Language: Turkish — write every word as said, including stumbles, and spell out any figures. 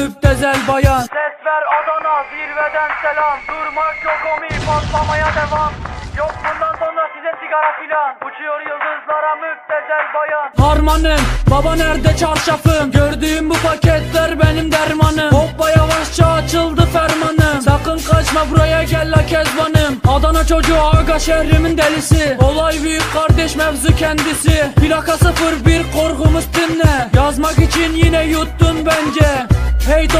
müptezel bayan. Ses ver Adana, zirveden selam. Durmak yok omi, patlamaya devam. Yok bundan sonra size sigara filan. Uçuyor yıldızlara müptezel bayan. Harmanım, baba nerede çarşafım? Gördüğüm bu paketler benim dermanım. Hoppa yavaşça açıldı fermanım. Sakın kaçma buraya gel la kezbanım. Adana çocuğu aga şehrimin delisi. Olay büyük kardeş mevzu kendisi. Plaka sıfır bir korkumuz dinle. Yazmak için yine yuttun bence. Hey